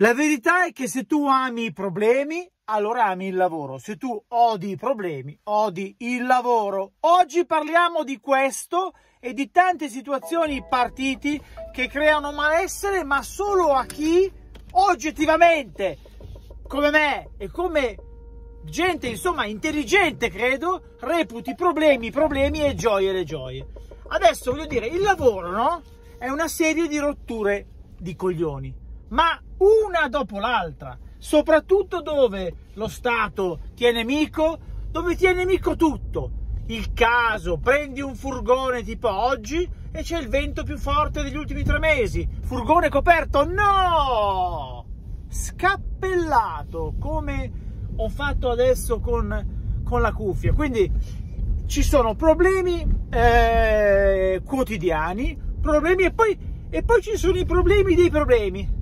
La verità è che se tu ami i problemi, allora ami il lavoro. Se tu odi i problemi, odi il lavoro. Oggi parliamo di questo e di tante situazioni, partiti che creano malessere, ma solo a chi oggettivamente, come me e come gente, insomma, intelligente, credo, reputi problemi e gioie le gioie. Adesso voglio dire, il lavoro, no? È una serie di rotture di coglioni, ma una dopo l'altra, soprattutto dove lo Stato tiene mico, dove tiene mico tutto. Il caso, prendi un furgone tipo oggi e c'è il vento più forte degli ultimi 3 mesi. Furgone coperto? No! Scappellato, come ho fatto adesso con la cuffia. Quindi ci sono problemi quotidiani, problemi e poi ci sono i problemi dei problemi.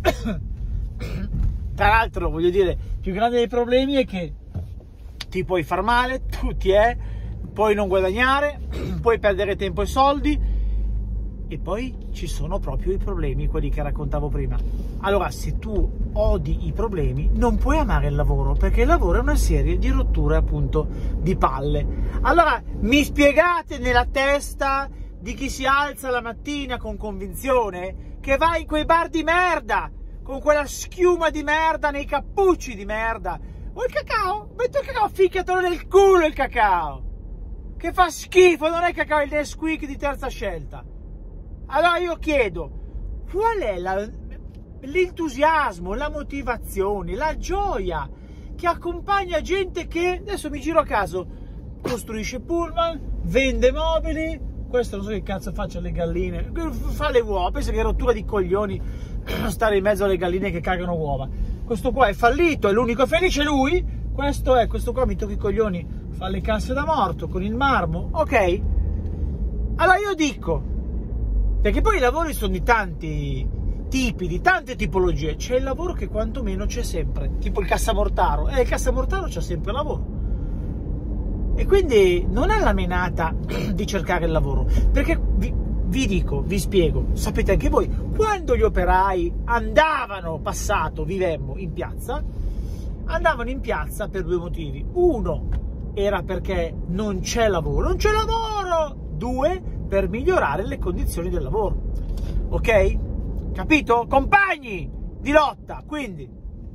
Tra l'altro, voglio dire, il più grande dei problemi è che ti puoi far male, puoi non guadagnare, puoi perdere tempo e soldi, e poi ci sono proprio i problemi, quelli che raccontavo prima. Allora, se tu odi i problemi, non puoi amare il lavoro, perché il lavoro è una serie di rotture, appunto, di palle. Allora, mi spiegate nella testa di chi si alza la mattina con convinzione che va in quei bar di merda, con quella schiuma di merda, nei cappucci di merda. O il cacao? Metto il cacao, ficchiatelo nel culo il cacao, che fa schifo, non è cacao, è il Nesquik di terza scelta. Allora io chiedo, qual è l'entusiasmo, la motivazione, la gioia che accompagna gente che, adesso mi giro a caso, costruisce pullman, vende mobili, questo non so che cazzo faccia le galline, fa le uova, pensa che rottura di coglioni stare in mezzo alle galline che cagano uova. Questo qua è fallito, è l'unico felice lui, questo qua mi tocca i coglioni, fa le casse da morto con il marmo, ok? Allora io dico, perché poi i lavori sono di tanti tipi, di tante tipologie, c'è il lavoro che quantomeno c'è sempre, tipo il cassamortaro, il cassamortaro c'ha sempre lavoro. E quindi non è la menata di cercare il lavoro, perché vi spiego, sapete anche voi, quando gli operai vivemmo in piazza, andavano in piazza per 2 motivi. Uno era perché non c'è lavoro, 2 per migliorare le condizioni del lavoro, ok? Capito? Compagni di lotta. Quindi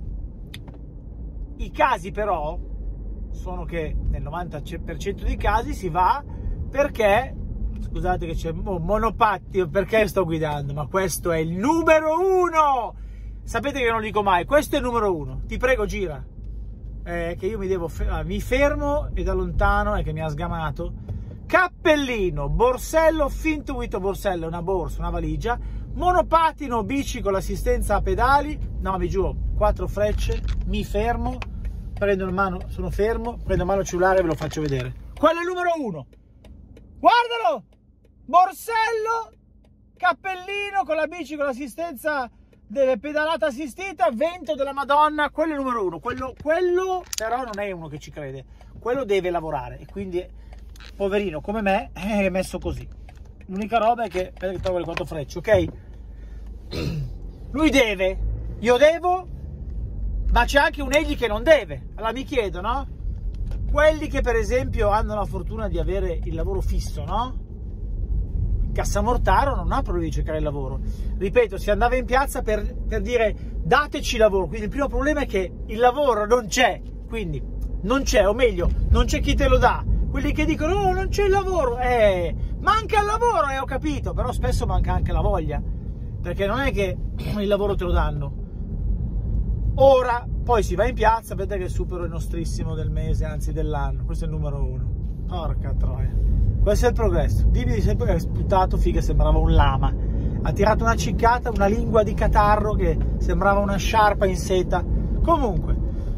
i casi però sono che nel 90% dei casi si va perché, scusate che c'è monopattino perché sto guidando, ma questo è il numero 1. Sapete che non lo dico mai, questo è il numero 1. Ti prego, gira, che io mi fermo e da lontano è che mi ha sgamato. Cappellino, borsello, finto borsello, una borsa, una valigia, monopattino, bici con l'assistenza a pedali, no, vi giuro, 4 frecce, mi fermo, prendo in mano, sono fermo, prendo in mano il cellulare e ve lo faccio vedere. Quello è il numero 1. Guardalo! Borsello, cappellino con la bici con l'assistenza delle pedalate assistita, vento della Madonna, quello è il numero 1. Quello però non è uno che ci crede, quello deve lavorare e quindi, poverino come me, è messo così. L'unica roba è che trovo le 4 frecce, ok? Lui deve, io devo, ma c'è anche un egli che non deve. Allora mi chiedo, no? Quelli che per esempio hanno la fortuna di avere il lavoro fisso, no? Cassamortaro non ha problemi di cercare il lavoro. Ripeto, si andava in piazza per dire dateci lavoro. Quindi il primo problema è che il lavoro non c'è, quindi non c'è, o meglio, non c'è chi te lo dà. Quelli che dicono oh, non c'è il lavoro, manca il lavoro, ho capito, però spesso manca anche la voglia, perché non è che il lavoro te lo danno. Ora, poi si va in piazza, vedete che supero il nostrissimo del mese, anzi dell'anno, questo è il numero 1. Porca troia. Questo è il progresso. Dimmi sempre che hai sputato, figa, sembrava un lama. Ha tirato una ciccata, una lingua di catarro che sembrava una sciarpa in seta. Comunque,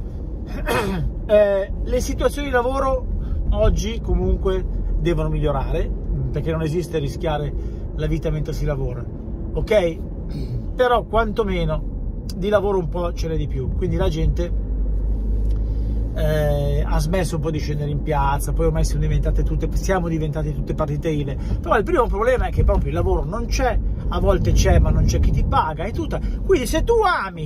le situazioni di lavoro oggi comunque devono migliorare, perché non esiste rischiare la vita mentre si lavora, ok? Però quantomeno di lavoro un po' ce n'è di più, quindi la gente ha smesso un po' di scendere in piazza, poi ormai siamo diventate tutte partite IVA. Però il primo problema è che proprio il lavoro non c'è, a volte c'è ma non c'è chi ti paga e tutto. Quindi se tu ami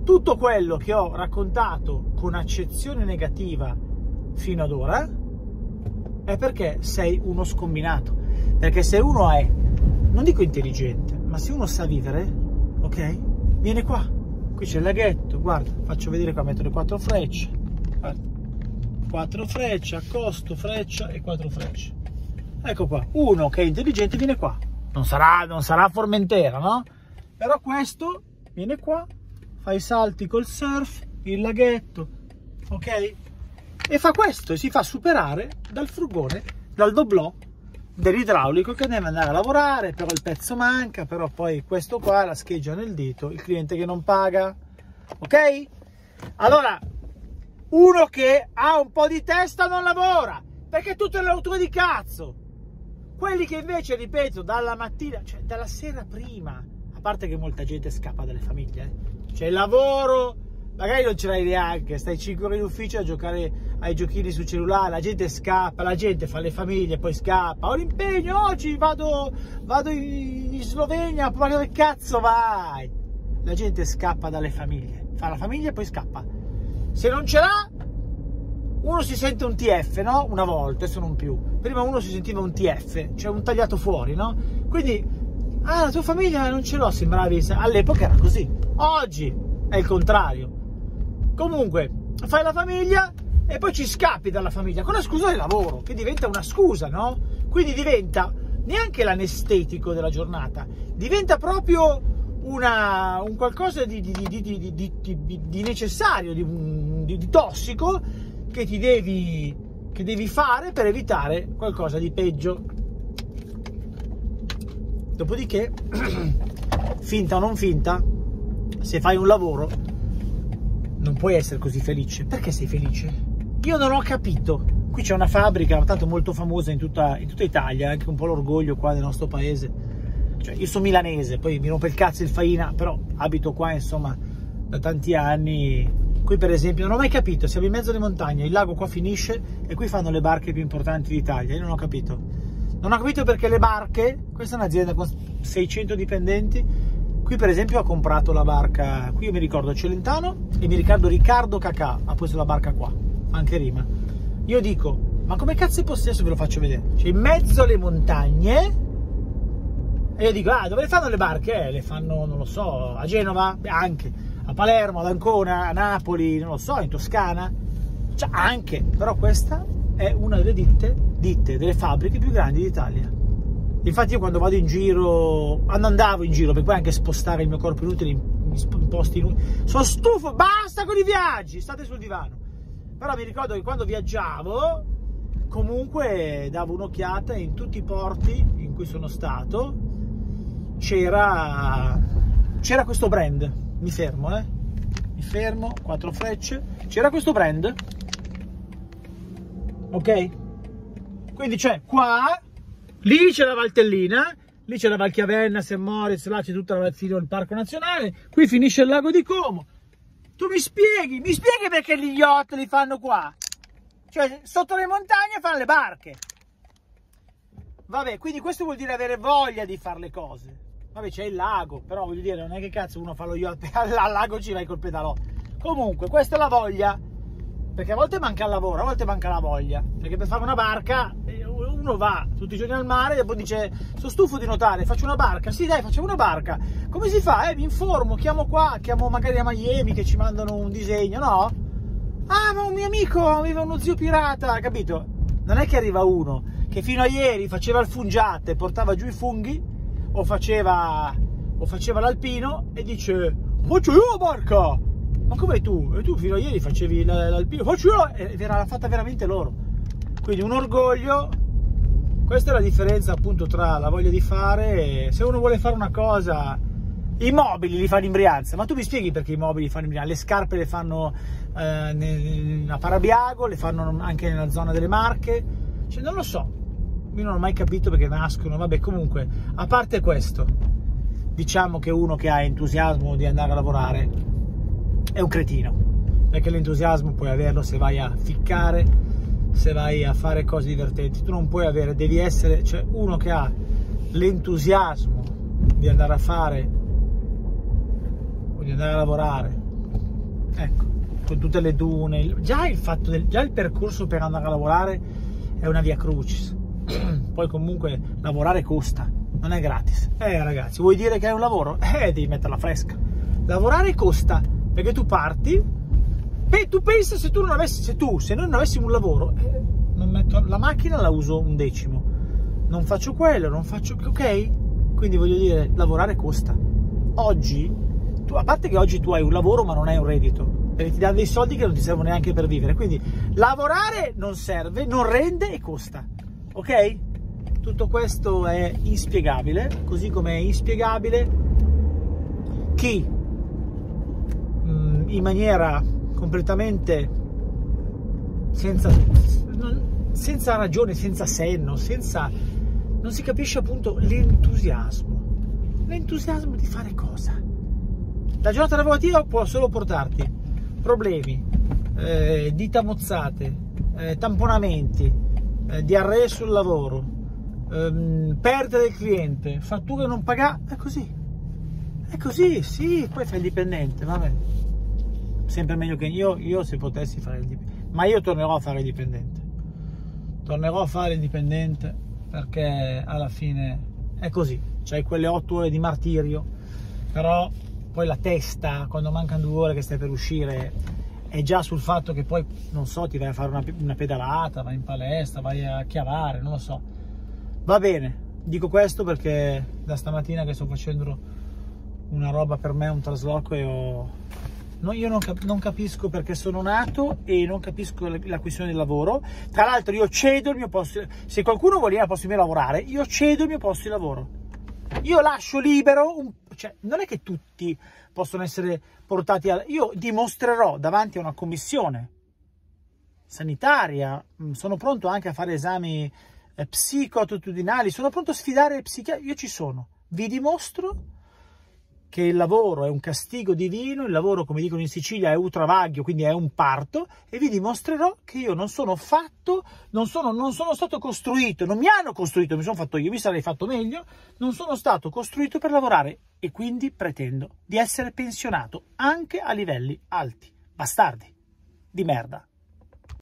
tutto quello che ho raccontato con accezione negativa fino ad ora è perché sei uno scombinato. Perché se uno è, non dico intelligente, ma se uno sa vivere, ok? Viene qua. Qui c'è il laghetto, guarda, faccio vedere qua, metto le 4 frecce. Guarda. 4 frecce, accosto, freccia e 4 frecce. Ecco qua, uno che è intelligente viene qua. Non sarà Formentera, no? Però questo viene qua, fa i salti col surf, il laghetto, ok? E fa questo e si fa superare dal furgone, dal doblò dell'idraulico che deve andare a lavorare, però il pezzo manca, però poi questo qua la scheggia nel dito, il cliente che non paga, ok? Allora, uno che ha un po' di testa non lavora, perché tutto è le rotture di cazzo. Quelli che invece, ripeto, dalla mattina, cioè dalla sera prima, a parte che molta gente scappa dalle famiglie, cioè il lavoro, magari non ce l'hai neanche, stai 5 ore in ufficio a giocare ai giochini sul cellulare, la gente scappa, la gente fa le famiglie, poi scappa, ho l'impegno, oggi vado in Slovenia, ma dove cazzo vai? La gente scappa dalle famiglie, fa la famiglia e poi scappa. Se non ce l'ha, uno si sente un TF, no? Una volta, adesso non più. Prima uno si sentiva un TF, cioè un tagliato fuori, no? Quindi, la tua famiglia non ce l'ho, sembravi. All'epoca era così. Oggi è il contrario. Comunque, fai la famiglia e poi ci scappi dalla famiglia con la scusa del lavoro, che diventa una scusa, no? Quindi diventa neanche l'anestetico della giornata, diventa proprio un qualcosa di necessario, di tossico, che devi fare per evitare qualcosa di peggio. Dopodiché, finta o non finta, se fai un lavoro non puoi essere così felice. Perché sei felice? Io non ho capito. Qui c'è una fabbrica tanto molto famosa in tutta Italia, anche un po' l'orgoglio qua del nostro paese. Cioè, io sono milanese, poi mi rompe il cazzo il Faina, però abito qua insomma da tanti anni. Qui per esempio non ho mai capito, siamo in mezzo alle montagne, il lago qua finisce e qui fanno le barche più importanti d'Italia. Io non ho capito. Non ho capito perché le barche, questa è un'azienda con 600 dipendenti, qui per esempio ha comprato la barca, qui io mi ricordo Celentano e mi ricordo Riccardo Cacà ha preso la barca qua, anche rima. Io dico, ma come cazzo è possibile? Adesso ve lo faccio vedere. Cioè in mezzo alle montagne, e io dico, dove le fanno le barche? Le fanno, non lo so, a Genova? Anche. A Palermo, ad Ancona, a Napoli, non lo so, in Toscana, cioè anche, però questa è una delle ditte, delle fabbriche più grandi d'Italia. Infatti io quando vado in giro, andavo in giro, per poi anche spostare il mio corpo inutile in posti inutili, sono stufo, basta con i viaggi, state sul divano. Però mi ricordo che quando viaggiavo, comunque davo un'occhiata in tutti i porti in cui sono stato, c'era questo brand. Mi fermo, 4 frecce, c'era questo brand, ok? Quindi c'è qua, lì c'è la Valtellina, lì c'è la Valchiavenna, St. Moritz, là c'è tutta fino al Parco Nazionale, qui finisce il lago di Como. Tu mi spieghi perché gli yacht li fanno qua? Cioè sotto le montagne fanno le barche. Vabbè, quindi questo vuol dire avere voglia di fare le cose. Vabbè, c'è il lago, però voglio dire, non è che cazzo uno fa lo yacht al lago ci vai col pedalò. Comunque, questa è la voglia, perché a volte manca il lavoro, a volte manca la voglia, perché per fare una barca uno va tutti i giorni al mare e dopo dice, sono stufo di nuotare, faccio una barca. Sì dai, facciamo una barca. Come si fa? Mi informo, chiamo qua, chiamo magari a Miami che ci mandano un disegno, no? Ma un mio amico aveva uno zio pirata, capito? Non è che arriva uno che fino a ieri faceva il fungiate, portava giù i funghi, o faceva l'alpino e dice, faccio io la barca. Ma come tu? E tu fino a ieri facevi l'alpino, faccio io, e l'ha fatta veramente loro. Quindi un orgoglio. Questa è la differenza appunto tra la voglia di fare. Se uno vuole fare una cosa, i mobili li fanno in Brianza, ma tu mi spieghi perché i mobili li fanno in Brianza? Le scarpe le fanno a Parabiago, le fanno anche nella zona delle Marche, cioè non lo so. Io non ho mai capito perché nascono, vabbè, comunque, a parte questo, diciamo che uno che ha entusiasmo di andare a lavorare è un cretino, perché l'entusiasmo puoi averlo se vai a ficcare, se vai a fare cose divertenti. Tu non puoi avere, devi essere, cioè uno che ha l'entusiasmo di andare a fare o di andare a lavorare ecco, con tutte le dune, già il percorso per andare a lavorare è una via crucis. Poi comunque lavorare costa, non è gratis. Ragazzi, vuoi dire che è un lavoro? Devi metterla fresca. Lavorare costa, perché tu parti e tu pensi, se noi non avessimo un lavoro, non metto la macchina, la uso un decimo, non faccio quello, non faccio, ok? Quindi voglio dire, lavorare costa. Oggi, a parte che oggi tu hai un lavoro ma non hai un reddito, perché ti danno dei soldi che non ti servono neanche per vivere, quindi lavorare non serve, non rende e costa, ok? Tutto questo è inspiegabile, così come è inspiegabile chi in maniera completamente senza ragione, senza senno, non si capisce appunto l'entusiasmo di fare cosa. La giornata lavorativa può solo portarti problemi, dita mozzate, tamponamenti, diarree sul lavoro, perdere il cliente, fatture non pagate, è così, sì. Poi fai il dipendente, vabbè, sempre meglio che io se potessi fare il dipendente, ma io tornerò a fare il dipendente, perché alla fine è così, c'hai quelle 8 ore di martirio, però poi la testa, quando mancano 2 ore che stai per uscire, è già sul fatto che poi, non so, ti vai a fare una pedalata, vai in palestra, vai a chiavare, non lo so. Va bene, dico questo perché da stamattina che sto facendo una roba per me, un trasloco, e io non capisco perché sono nato e non capisco la questione del lavoro. Tra l'altro io cedo il mio posto, se qualcuno vuole al posto mio lavorare, io cedo il mio posto di lavoro, io lascio libero, cioè non è che tutti possono essere portati io dimostrerò davanti a una commissione sanitaria, sono pronto anche a fare esami psicoattitudinali, sono pronto a sfidare io ci sono, vi dimostro che il lavoro è un castigo divino, il lavoro, come dicono in Sicilia, è ultravaglio, quindi è un parto, e vi dimostrerò che io non sono stato costruito, non mi hanno costruito, mi sono fatto io, mi sarei fatto meglio, non sono stato costruito per lavorare, e quindi pretendo di essere pensionato anche a livelli alti. Bastardi di merda.